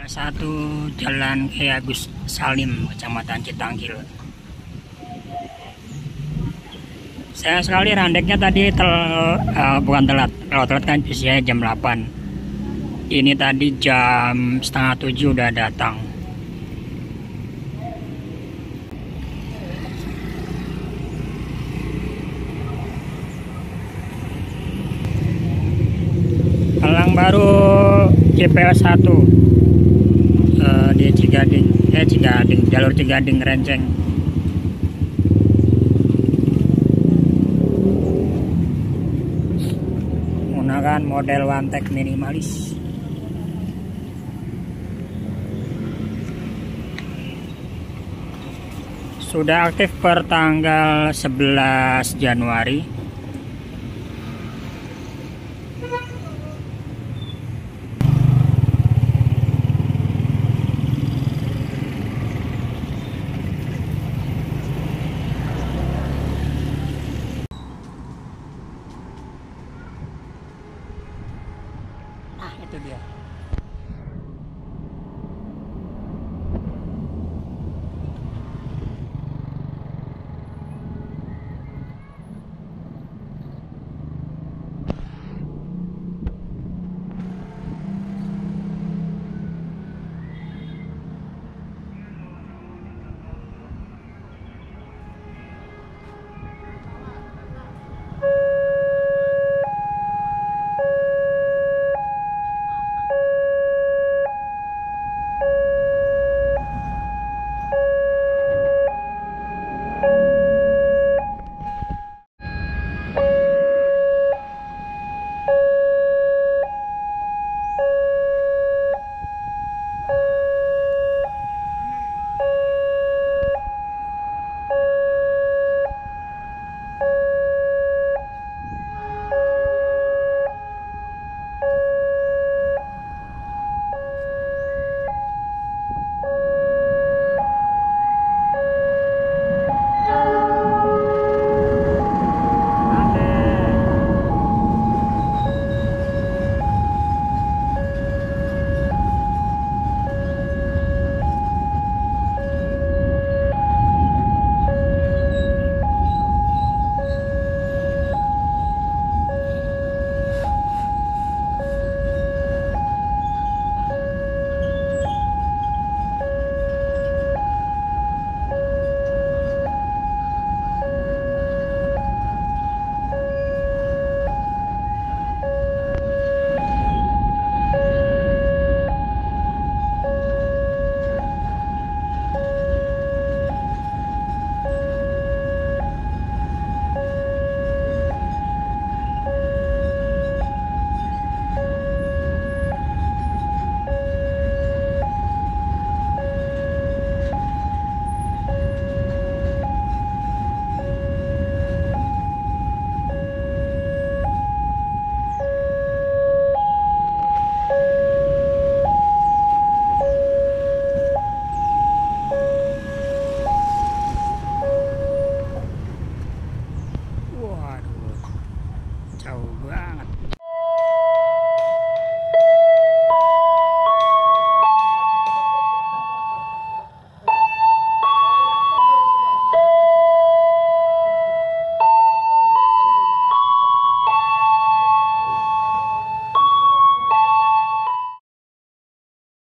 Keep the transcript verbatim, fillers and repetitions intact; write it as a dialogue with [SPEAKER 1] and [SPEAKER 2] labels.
[SPEAKER 1] Satu Jalan Kiai Agus Salim, Kecamatan Citanggil. Sayang sekali randeknya tadi tel, uh, bukan telat. Kalau telat kan biasanya jam delapan. Ini tadi jam setengah tujuh udah datang. Palang baru J P L satu uh, di Cigading, eh Cigading, jalur Cigading Renceng. Menggunakan model one tech minimalis. Sudah aktif per tanggal sebelas Januari. Nah, itu dia.